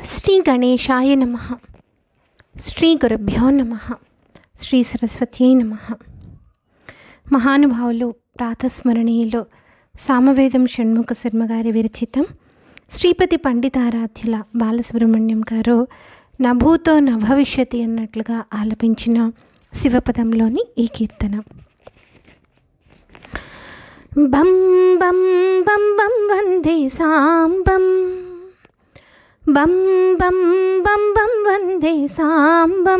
శ్రీ గణేశాయ నమః. శ్రీ గురుభ్యో నమః. శ్రీ సరస్వత్యై నమః. మహానుభావులు ప్రాతస్మరణీయులు సామవేదం షణ్ముఖ శర్మ గారి విరచితం శ్రీపతి పండితారాధ్యుల బాలసుబ్రహ్మణ్యం గారు నభూతో నభవిష్యతి అన్నట్లుగా ఆలపించిన శివపదంలోని ఈ కీర్తన. బం బం బం బం వందే సాంబం, బం బం బం బం వందే సాంబం,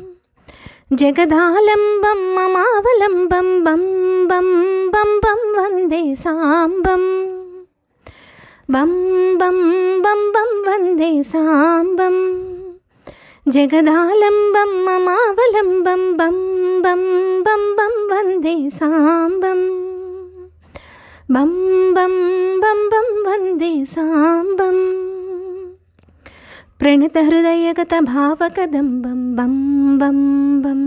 జగదాలంబం మమావలంబం, బం బం బం బం వందే సాంబం, బం బం బం బం వందే సాంబం, జగదాలంబం మమావలంబం, బం బం బం బం వందే సాంబం, బం బం బం బం వందే సాంబం, ప్రణత హృదయగత భావకదంబం, బం బం బం,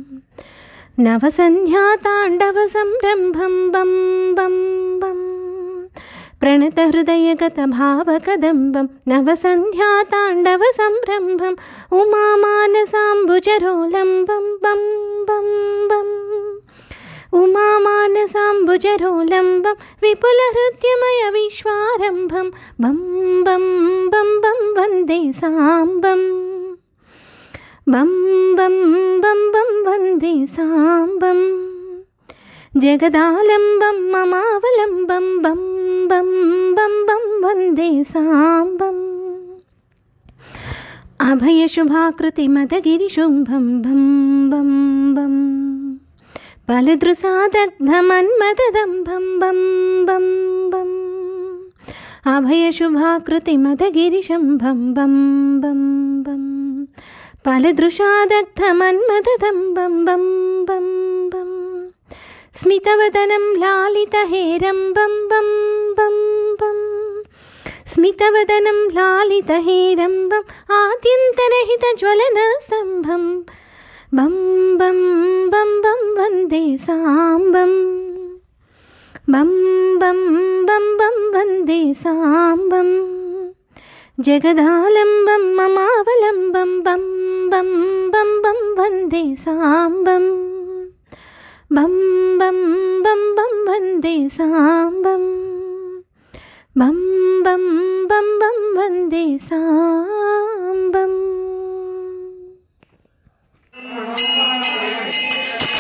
నవసంధ్యాతాండవ సంరంభం, బం బం బం, ప్రణత హృదయగత భావకదంబం, నవసంధ్యాతాండవ సంరంభం, ఉమామానసాంబుజరోలంబం, బం బం బం, ఉమామానసాంబుజరోలంబం, విపులహృద్యమయ విశ్వారంభం, బం బం బం బం వందే సాంబం, బం బం బం బం వందే సాంబం, జగదాలంబం మమావలంబం, బం బం బం బం వందే సాంబం, అభయశుభాకృతి మదగిరిశుంభం, బం బం బం, బలదృసాదగ్ధమన్మదదంభం, బం బం బం, అభయశుభాకృతి మదగిరిశంభం, బం బం బం, బలదృశాదగ్ధమన్మదదంభం, బం బం బం, స్మితవదనం లాలితహేరంబం, బం బం బం, స్మితవదనం లాలితహేరంబం, ఆద్యంతరహిత జ్వలన స్తంభం, బం బం బం బం వందే సాంబం, బం బం బం బం వందే సాంబం, జగదాలంబం మమావలంబం, బం బం బం బం వందే సాంబం, బం బం బం బం వందే సాంబం, బం బం బం బం వందే సాంబం.